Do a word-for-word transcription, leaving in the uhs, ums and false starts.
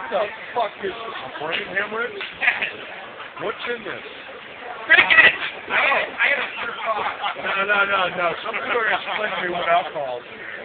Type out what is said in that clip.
the fuck is this? A brain hemorrhage? What's in this? Cricket! I had a thought. No, no, no, no. Some people are going to explain to me what alcohol is in here.